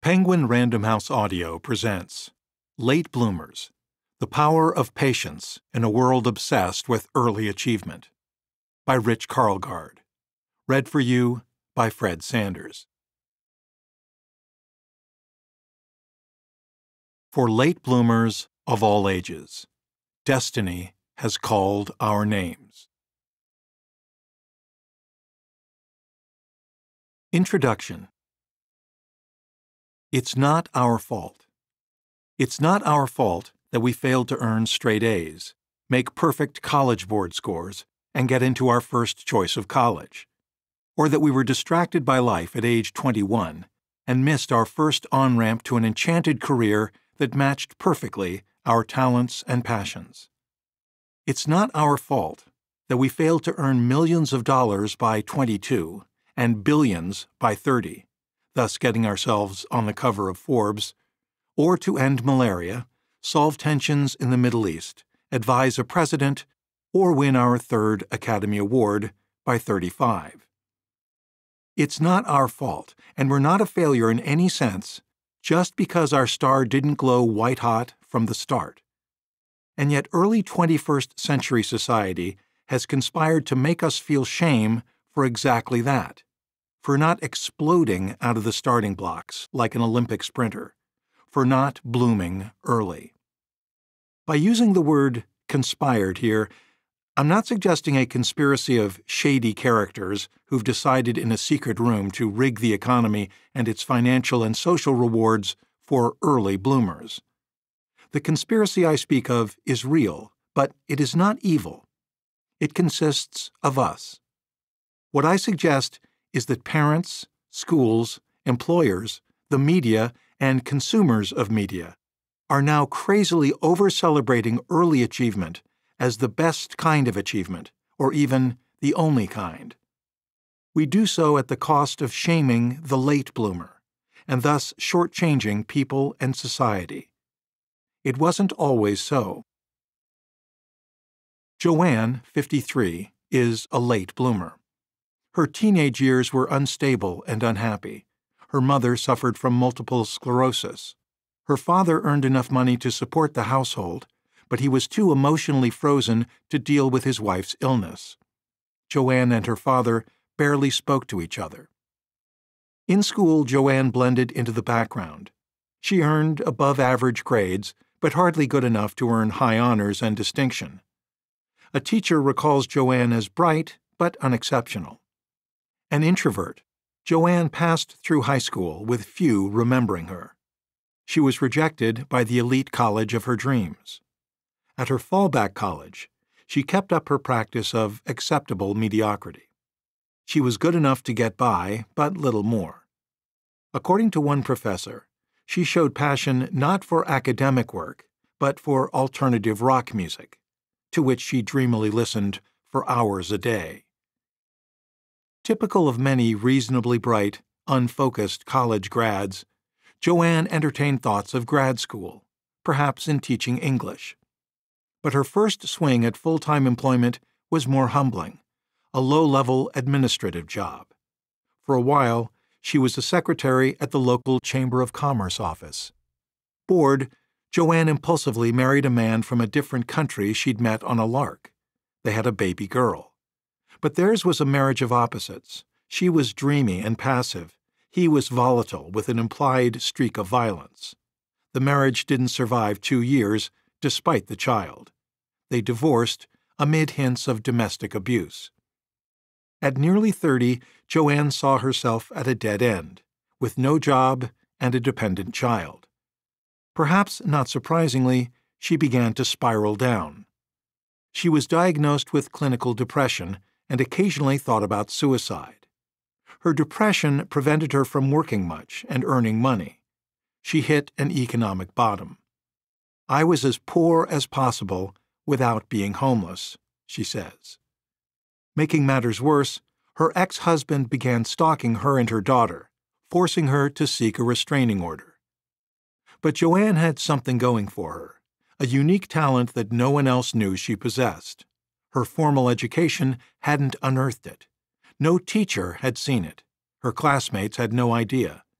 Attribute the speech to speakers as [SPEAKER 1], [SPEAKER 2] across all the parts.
[SPEAKER 1] Penguin Random House Audio presents Late Bloomers, The Power of Patience in a World Obsessed with Early Achievement by Rich Karlgaard. Read for you by Fred Sanders. For late bloomers of all ages, destiny has called our names. Introduction. It's not our fault. It's not our fault that we failed to earn straight A's, make perfect college board scores, and get into our first choice of college, or that we were distracted by life at age 21 and missed our first on-ramp to an enchanted career that matched perfectly our talents and passions. It's not our fault that we failed to earn millions of dollars by 22 and billions by 30, thus getting ourselves on the cover of Forbes, or to end malaria, solve tensions in the Middle East, advise a president, or win our third Academy Award by 35. It's not our fault, and we're not a failure in any sense, just because our star didn't glow white-hot from the start. And yet early 21st century society has conspired to make us feel shame for exactly that, for not exploding out of the starting blocks like an Olympic sprinter, for not blooming early. By using the word conspired here, I'm not suggesting a conspiracy of shady characters who've decided in a secret room to rig the economy and its financial and social rewards for early bloomers. The conspiracy I speak of is real, but it is not evil. It consists of us. What I suggest is that parents, schools, employers, the media, and consumers of media are now crazily over-celebrating early achievement as the best kind of achievement, or even the only kind. We do so at the cost of shaming the late bloomer, and thus shortchanging people and society. It wasn't always so. Joanne, 53, is a late bloomer. Her teenage years were unstable and unhappy. Her mother suffered from multiple sclerosis. Her father earned enough money to support the household, but he was too emotionally frozen to deal with his wife's illness. Joanne and her father barely spoke to each other. In school, Joanne blended into the background. She earned above-average grades, but hardly good enough to earn high honors and distinction. A teacher recalls Joanne as bright but unexceptional. An introvert, Joanne passed through high school with few remembering her. She was rejected by the elite college of her dreams. At her fallback college, she kept up her practice of acceptable mediocrity. She was good enough to get by, but little more. According to one professor, she showed passion not for academic work, but for alternative rock music, to which she dreamily listened for hours a day. Typical of many reasonably bright, unfocused college grads, Joanne entertained thoughts of grad school, perhaps in teaching English. But her first swing at full-time employment was more humbling, a low-level administrative job. For a while, she was a secretary at the local Chamber of Commerce office. Bored, Joanne impulsively married a man from a different country she'd met on a lark. They had a baby girl. But theirs was a marriage of opposites. She was dreamy and passive. He was volatile with an implied streak of violence. The marriage didn't survive 2 years, despite the child. They divorced amid hints of domestic abuse. At nearly 30, Joanne saw herself at a dead end, with no job and a dependent child. Perhaps not surprisingly, she began to spiral down. She was diagnosed with clinical depression and occasionally thought about suicide. Her depression prevented her from working much and earning money. She hit an economic bottom. "I was as poor as possible without being homeless," she says. Making matters worse, her ex-husband began stalking her and her daughter, forcing her to seek a restraining order. But Joanne had something going for her, a unique talent that no one else knew she possessed. Her formal education hadn't unearthed it. No teacher had seen it. Her classmates had no idea.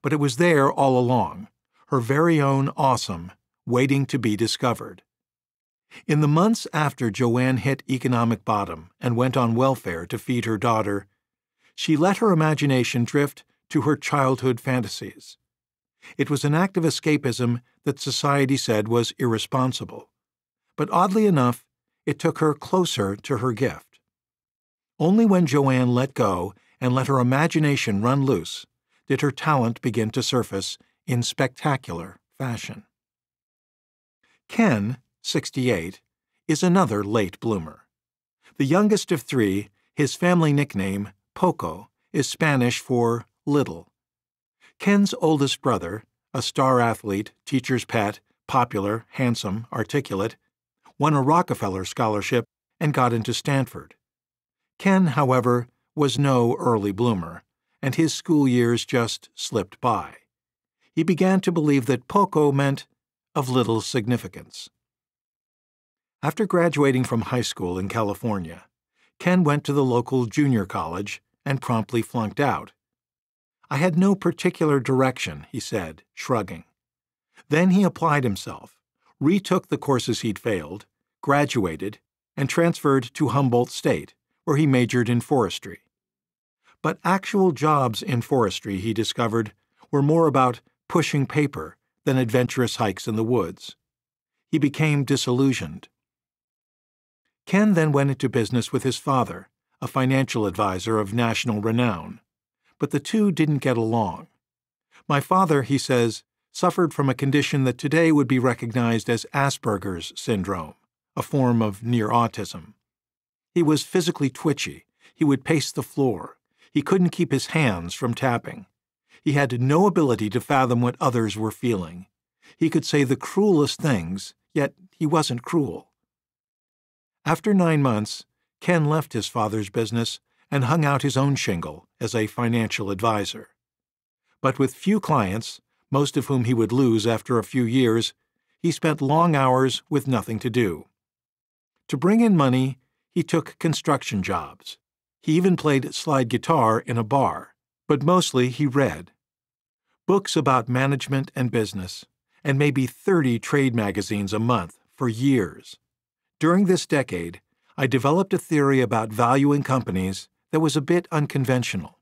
[SPEAKER 1] but it was there all along, her very own awesome, waiting to be discovered. In the months after Joanne hit economic bottom and went on welfare to feed her daughter, she let her imagination drift to her childhood fantasies. It was an act of escapism that society said was irresponsible, but oddly enough, it took her closer to her gift. Only when Joanne let go and let her imagination run loose did her talent begin to surface in spectacular fashion. Ken, 68, is another late bloomer. The youngest of three, his family nickname, Poco, is Spanish for little. Ken's oldest brother, a star athlete, teacher's pet, popular, handsome, articulate, won a Rockefeller scholarship and got into Stanford. Ken, however, was no early bloomer, and his school years just slipped by. He began to believe that Poco meant of little significance. After graduating from high school in California, Ken went to the local junior college and promptly flunked out. "I had no particular direction," he said, shrugging. Then he applied himself, retook the courses he'd failed, graduated, and transferred to Humboldt State, where he majored in forestry. But actual jobs in forestry, he discovered, were more about pushing paper than adventurous hikes in the woods. He became disillusioned. Ken then went into business with his father, a financial advisor of national renown, but the two didn't get along. "My father," he says, "suffered from a condition that today would be recognized as Asperger's syndrome, a form of near autism. He was physically twitchy. He would pace the floor. He couldn't keep his hands from tapping. He had no ability to fathom what others were feeling. He could say the cruelest things, yet he wasn't cruel." After 9 months, Ken left his father's business and hung out his own shingle as a financial advisor. But with few clients, most of whom he would lose after a few years, he spent long hours with nothing to do. To bring in money, he took construction jobs. He even played slide guitar in a bar, but mostly he read. Books about management and business, and maybe 30 trade magazines a month for years. During this decade, I developed a theory about valuing companies that was a bit unconventional.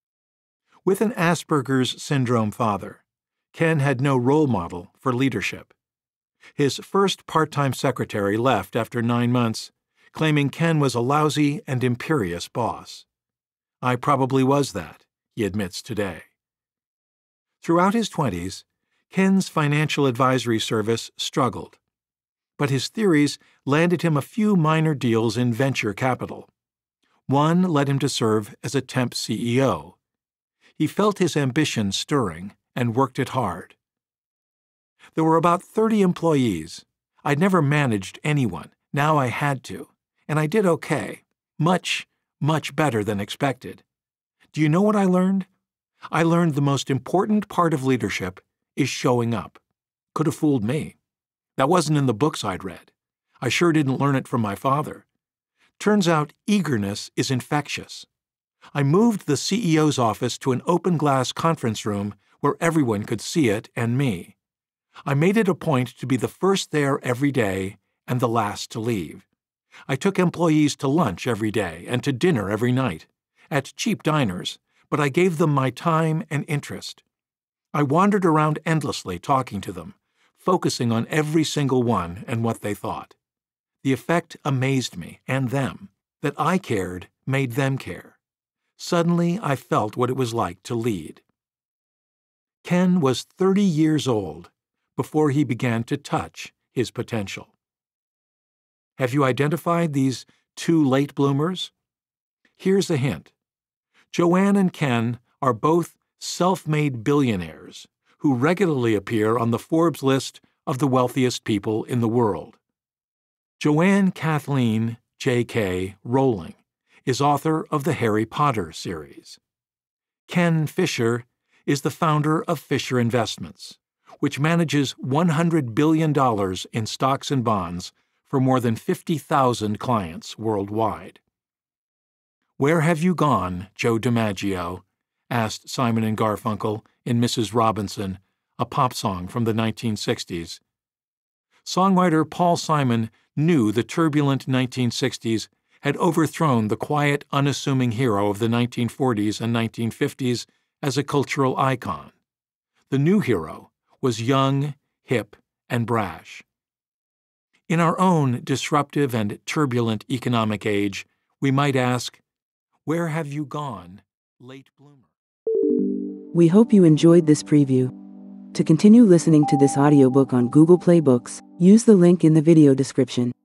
[SPEAKER 1] With an Asperger's syndrome father, Ken had no role model for leadership. His first part-time secretary left after 9 months, claiming Ken was a lousy and imperious boss. "I probably was that," he admits today. Throughout his 20s, Ken's financial advisory service struggled, but his theories landed him a few minor deals in venture capital. One led him to serve as a temp CEO. He felt his ambition stirring and worked it hard. There were about 30 employees. I'd never managed anyone. Now I had to. And I did okay. Much, much better than expected. Do you know what I learned? I learned the most important part of leadership is showing up. Could have fooled me. That wasn't in the books I'd read. I sure didn't learn it from my father. Turns out eagerness is infectious. I moved the CEO's office to an open-glass conference room where everyone could see it and me. I made it a point to be the first there every day and the last to leave. I took employees to lunch every day and to dinner every night, at cheap diners, but I gave them my time and interest. I wandered around endlessly talking to them, focusing on every single one and what they thought. The effect amazed me and them. That I cared made them care. Suddenly, I felt what it was like to lead. Ken was 30 years old before he began to touch his potential. Have you identified these two late bloomers? Here's a hint. Joanne and Ken are both self-made billionaires who regularly appear on the Forbes list of the wealthiest people in the world. Joanne Kathleen J.K. Rowling is author of the Harry Potter series. Ken Fisher is the founder of Fisher Investments, which manages $100 billion in stocks and bonds for more than 50,000 clients worldwide. Where have you gone, Joe DiMaggio, asked Simon and Garfunkel in Mrs. Robinson, a pop song from the 1960s. Songwriter Paul Simon knew the turbulent 1960s had overthrown the quiet, unassuming hero of the 1940s and 1950s as a cultural icon. The new hero was young, hip, and brash. In our own disruptive and turbulent economic age, we might ask, where have you gone, late bloomer?
[SPEAKER 2] We hope you enjoyed this preview. To continue listening to this audiobook on Google Play Books, use the link in the video description.